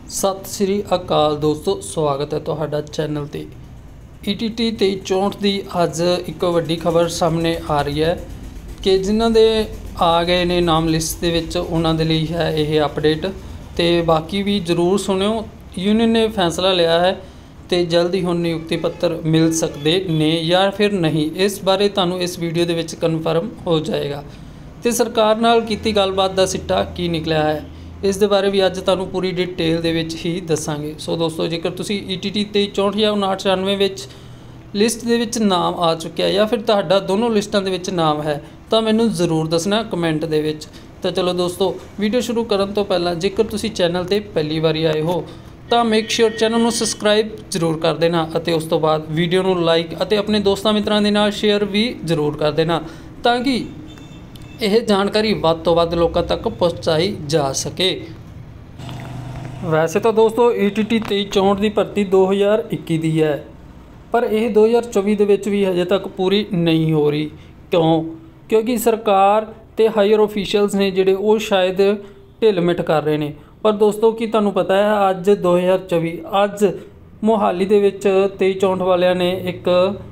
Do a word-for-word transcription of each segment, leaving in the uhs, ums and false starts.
सत श्री अकाल दोस्तों, स्वागत है तुहाडा चैनल ते। ई टी टी तेईस चौंठ की अज एक वड्डी खबर सामने आ रही है कि जिन्हां दे आ गए ने नाम लिस्ट दे विच उन्हां दे लई है यह अपडेट। तो बाकी भी जरूर सुनियो, यूनियन ने फैसला लिया है तो जल्द ही हुण नियुक्ति पत्र मिल सकते ने या फिर नहीं, इस बारे तुहानूं इस वीडियो दे विच कन्फर्म हो जाएगा। तो सरकार नाल कीती गलबात दा सिट्टा की निकलिया है, इस दे बारे भी अज तुहानूं पूरी डिटेल दे विच ही दसांगे। सो दोस्तों, जेकर तुसीं ई टी टी तेईस चौंठ या उनाहठ छियानवे विच लिस्ट दे विच नाम आ चुकिया या फिर तुहाडा दोनों लिस्टां दे विच नाम है तो मैनूं जरूर दसना कमेंट दे विच। तो चलो दोस्तों, वीडियो शुरू करन तो पहला जेकर तुसीं चैनल ते पहली बारी आए हो तो मेक श्योर चैनल नूं सबसक्राइब जरूर कर देना और उस तो बाद वीडियो नूं लाइक और अपने दोस्तों मित्रों के नाल शेयर भी जरूर कर देना ताकि यह जानकारी वध तो वध लोगों तक पहुँचाई जा सके। वैसे तो दोस्तों ई टी टी तेईस चौंठ की भर्ती दो हज़ार इक्की की है, पर यह दो हज़ार चौबी के भी हजे तक पूरी नहीं हो रही। क्यों? क्योंकि सरकार ते हायर ऑफिशियल्स ने जिहड़े वो शायद ढिल मिठ कर रहे हैं। पर दोस्तों की तुहानूं पता है अज दो हज़ार चौबी अज मोहाली दे विच तेईस चौंठ वालियां ने एक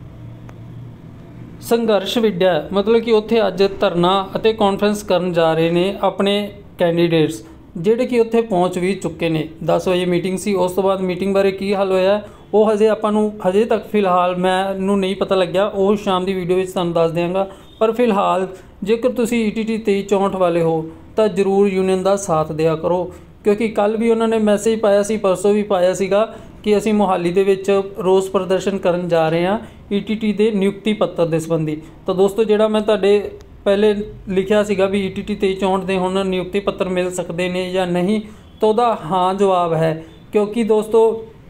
संघर्ष विड्या, मतलब कि उत्थे अज धरना और कॉन्फ्रेंस करन जा रहे हैं अपने कैंडीडेट्स जिहड़े कि उत्थे पहुँच भी चुके हैं। दस बजे मीटिंग सी, उस तो बाद मीटिंग बारे की हल होया वो हजे आपां नूं हजे तक फिलहाल मैनूं नहीं पता लग्या, वो शाम की वीडियो में तुहानूं दस देंगा। पर फिलहाल जेकर तुसीं ई टी टी तेईस चौंठ वाले हो तो जरूर यूनियन का साथ दिया करो, क्योंकि कल भी उन्होंने मैसेज पाया सी, परसों भी पाया सीगा कि असीं मोहाली दे विच रोस प्रदर्शन करन जा रहे हैं ई टी टी दे नियुक्ति पत्र दे संबंधी। तो दोस्तों, जिहड़ा मैं तुहाडे पहले लिखिया सीगा भी ई टी टी तेईस चौंठ दे हुण नियुक्ति पत्र मिल सकते हैं या नहीं, तो उहदा हाँ जवाब है। क्योंकि दोस्तों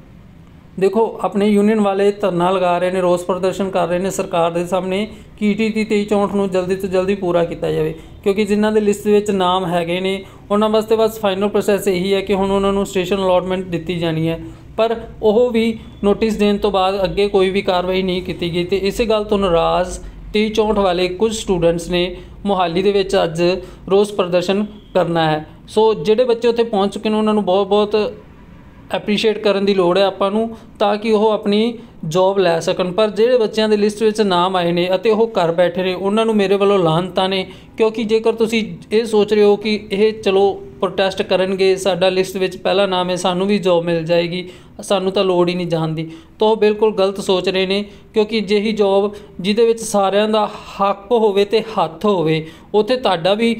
देखो, अपने यूनियन वाले धरना लगा रहे हैं, रोस प्रदर्शन कर रहे हैं सरकार के सामने कि ई टी टी तेईस चौंठ नूं जल्दी तो जल्दी पूरा किया जाए, क्योंकि जिन्हों के लिस्ट में नाम हैगे ने उन्होंने वास्ते बस फाइनल प्रोसैस यही है कि हुण उन्होंने स्टेशन अलॉटमेंट दी जानी है। पर वह भी नोटिस देने तो बाद अगे कोई भी कार्रवाई नहीं की गई। तो इस गल तो नाराज़ तेईस चौंठ वाले कुछ स्टूडेंट्स ने मोहाली दे विच अज रोस प्रदर्शन करना है। सो जिहड़े बच्चे उत्थे पहुँच चुके हैं उन्होंने बहुत बहुत एप्रीशिएट करने की लोड़ है आपां नूं, ताकि वह अपनी जॉब लै सकन। पर जिहड़े बच्चों के लिस्ट में नाम आए हैं और वह घर बैठे ने उन्होंने मेरे वालों लानतां ने, क्योंकि जेकर तुसीं ये सोच रहे हो कि यह चलो प्रोटेस्ट करनगे, साडा लिस्ट में पहला नाम है, सानू भी जॉब मिल जाएगी, सानू तो लोड़ ही नहीं जाण दी, तो वह बिल्कुल गलत सोच रहे हैं। क्योंकि जेही जॉब जिहदे विच सारिਆਂ दा हक होवे ते हत्थ होवे, उत्थे तुहाडा भी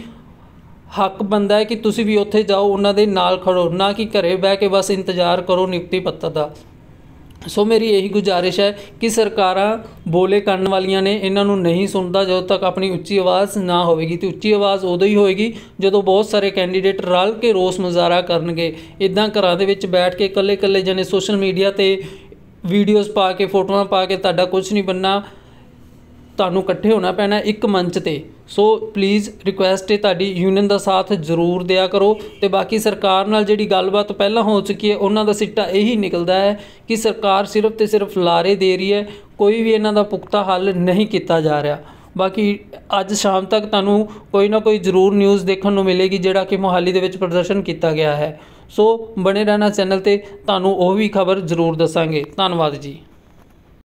हक बनता है कि तुसी भी उत्थे जाओ, उन्हां दे नाल खड़ो, ना कि घरे बह के बस इंतजार करो नियुक्ति पत्र का। सो मेरी यही गुजारिश है कि सरकारां बोले करन वालियां ने इन्हां नूं नहीं सुनदा जदों तक अपनी उच्ची आवाज़ ना होएगी। तो उच्ची आवाज़ उदों ही होएगी जदों बहुत सारे कैंडीडेट रल के रोस मुजाहरा करनगे। इदां घरां दे विच बैठ के कल्ले कल्ले जने सोशल मीडिया ते वीडियोज़ पा के फोटोआं पा के तुहाडा कुछ नहीं बनना, तुहानूं इकट्ठे होना पैना एक मंच ते। सो प्लीज़ रिक्वेस्ट है तुहाडी, यूनियन का साथ जरूर दिया करो। तो बाकी सरकार नाल जिहड़ी गलबात पहलां हो चुकी है उन्हां दा सिट्टा यही निकलदा है कि सरकार सिर्फ तो सिर्फ लारे दे रही है, कोई भी इन्हां दा पुख्ता हल नहीं किया जा रहा। बाकी अज शाम तक तुहानूं कोई ना कोई जरूर न्यूज़ देखने को मिलेगी जिहड़ा कि मोहाली दे विच प्रदर्शन किया गया है। सो बने रहना चैनल ते, तुहानूं ओह भी खबर जरूर दसांगे। धन्नवाद जी।